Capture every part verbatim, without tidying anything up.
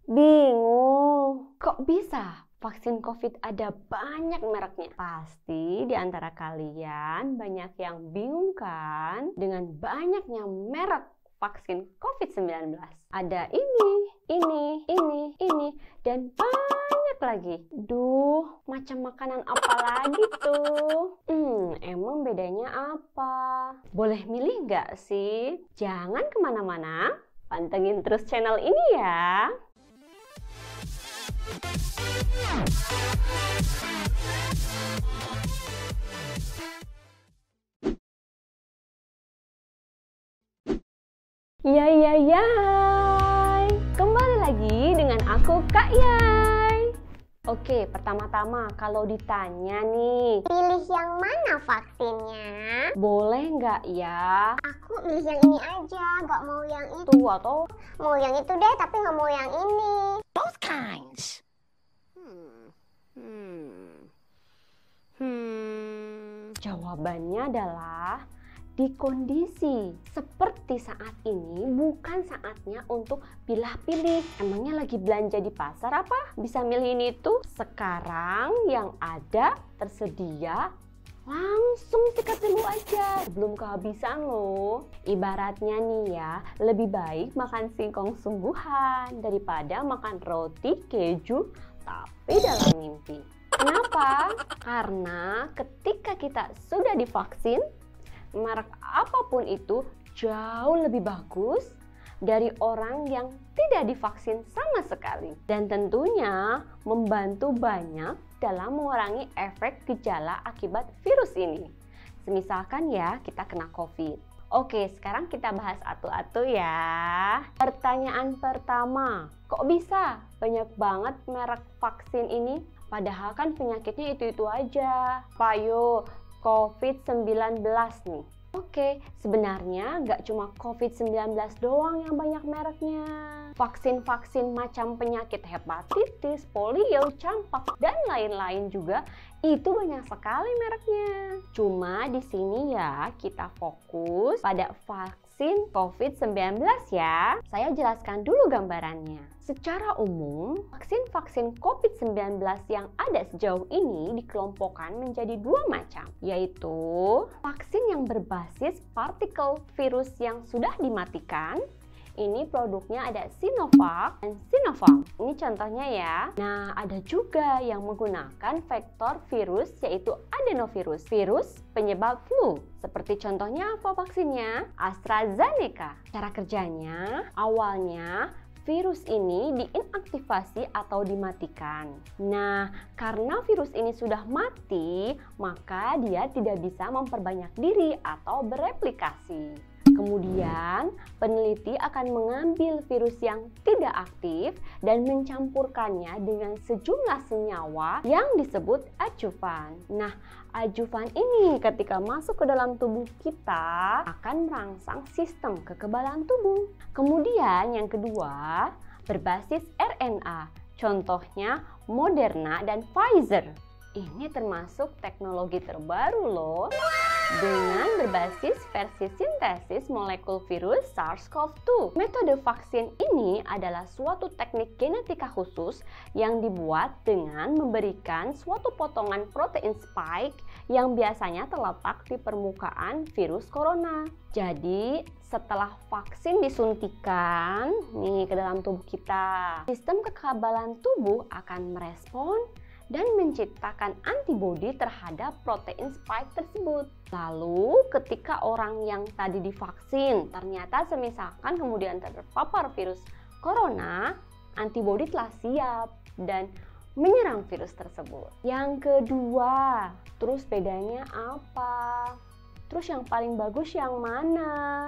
Bingung, kok bisa vaksin COVID ada banyak mereknya? Pasti di antara kalian banyak yang bingung kan dengan banyaknya merek vaksin COVID sembilan belas. Ada ini, ini, ini, ini, dan banyak lagi. Duh, macam makanan apa lagi tuh? Hmm, emang bedanya apa? Boleh milih nggak sih? Jangan kemana-mana, pantengin terus channel ini ya. Ya ya ya, kembali lagi dengan aku Kak Yai. Oke, pertama-tama kalau ditanya nih, Pilih yang mana vaksinnya? boleh nggak ya? Aku pilih yang ini aja, nggak mau yang itu. Tuh atau Mau yang itu deh, tapi nggak mau yang ini. Both kinds. Hmm. Hmm. Hmm. jawabannya adalah di kondisi seperti saat ini bukan saatnya untuk pilih-pilih. Emangnya lagi belanja di pasar apa? Bisa milih ini tuh. Sekarang yang ada tersedia, langsung sikat dulu aja sebelum kehabisan loh. Ibaratnya nih ya, lebih baik makan singkong sungguhan daripada makan roti keju tapi dalam mimpi. Kenapa? Karena ketika kita sudah divaksin, merek apapun itu jauh lebih bagus dari orang yang tidak divaksin sama sekali. Dan tentunya membantu banyak dalam mengurangi efek gejala akibat virus ini. Semisalkan ya kita kena COVID. Oke, sekarang kita bahas atu-atu ya. Pertanyaan pertama, kok bisa banyak banget merek vaksin ini? Padahal kan penyakitnya itu-itu aja. Payo, COVID sembilan belas nih. Oke, sebenarnya nggak cuma COVID sembilan belas doang yang banyak mereknya. Vaksin-vaksin macam penyakit hepatitis, polio, campak, dan lain-lain juga itu banyak sekali mereknya. Cuma di sini ya kita fokus pada vaksin COVID sembilan belas ya. Saya jelaskan dulu gambarannya. Secara umum, vaksin-vaksin COVID sembilan belas yang ada sejauh ini dikelompokkan menjadi dua macam, yaitu vaksin yang berbasis partikel virus yang sudah dimatikan. Ini produknya ada Sinovac dan Sinopharm. Ini contohnya ya. Nah, ada juga yang menggunakan vektor virus yaitu adenovirus, virus penyebab flu. Seperti contohnya apa vaksinnya? AstraZeneca. Cara kerjanya, awalnya virus ini diinaktivasi atau dimatikan. Nah, karena virus ini sudah mati, maka dia tidak bisa memperbanyak diri atau bereplikasi. Kemudian, peneliti akan mengambil virus yang tidak aktif dan mencampurkannya dengan sejumlah senyawa yang disebut adjuvan. Nah, adjuvan ini ketika masuk ke dalam tubuh kita akan merangsang sistem kekebalan tubuh. Kemudian yang kedua, berbasis R N A. Contohnya Moderna dan Pfizer. Ini termasuk teknologi terbaru loh. Dengan berbasis versi sintesis molekul virus SARS-CoV dua. Metode vaksin ini adalah suatu teknik genetika khusus yang dibuat dengan memberikan suatu potongan protein spike yang biasanya terletak di permukaan virus corona. Jadi, setelah vaksin disuntikan nih ke dalam tubuh kita, sistem kekebalan tubuh akan merespon dan menciptakan antibodi terhadap protein spike tersebut. Lalu ketika orang yang tadi divaksin ternyata semisalkan kemudian terpapar virus corona, antibodi telah siap dan menyerang virus tersebut. Yang kedua, terus bedanya apa? Terus yang paling bagus yang mana?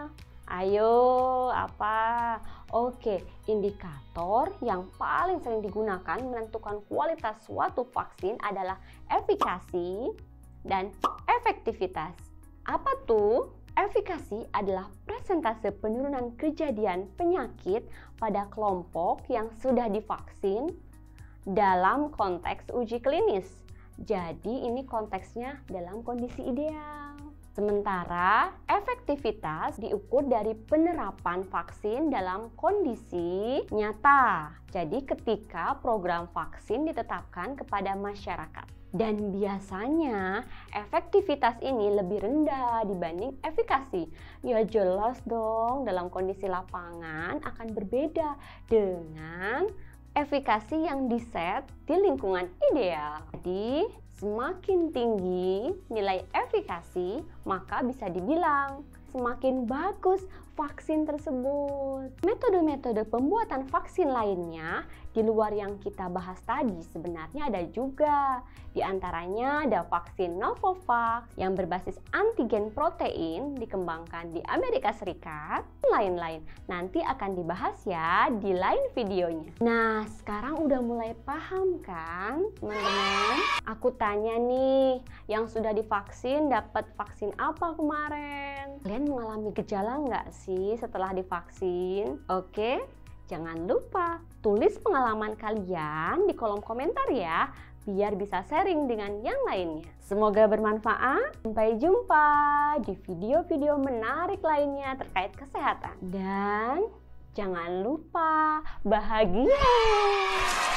Ayo, apa? Oke, indikator yang paling sering digunakan menentukan kualitas suatu vaksin adalah efikasi dan efektivitas. Apa tuh? Efikasi adalah persentase penurunan kejadian penyakit pada kelompok yang sudah divaksin dalam konteks uji klinis. Jadi ini konteksnya dalam kondisi ideal. Sementara efektivitas diukur dari penerapan vaksin dalam kondisi nyata. Jadi ketika program vaksin ditetapkan kepada masyarakat. Dan biasanya efektivitas ini lebih rendah dibanding efikasi. Ya jelas dong, dalam kondisi lapangan akan berbeda dengan efikasi yang diset di lingkungan ideal. Jadi semakin tinggi nilai efikasi, maka bisa dibilang semakin bagus vaksin tersebut. Metode-metode pembuatan vaksin lainnya di luar yang kita bahas tadi sebenarnya ada juga. Di antaranya ada vaksin Novavax yang berbasis antigen protein dikembangkan di Amerika Serikat, lain-lain. Nanti akan dibahas ya di lain videonya. Nah, sekarang udah mulai paham kan, teman-teman? Aku tanya nih, yang sudah divaksin dapat vaksin apa kemarin? Kalian mengalami gejala nggak sih setelah divaksin? Oke, jangan lupa tulis pengalaman kalian di kolom komentar ya, biar bisa sharing dengan yang lainnya. Semoga bermanfaat. Sampai jumpa di video-video menarik lainnya terkait kesehatan. Dan jangan lupa bahagia.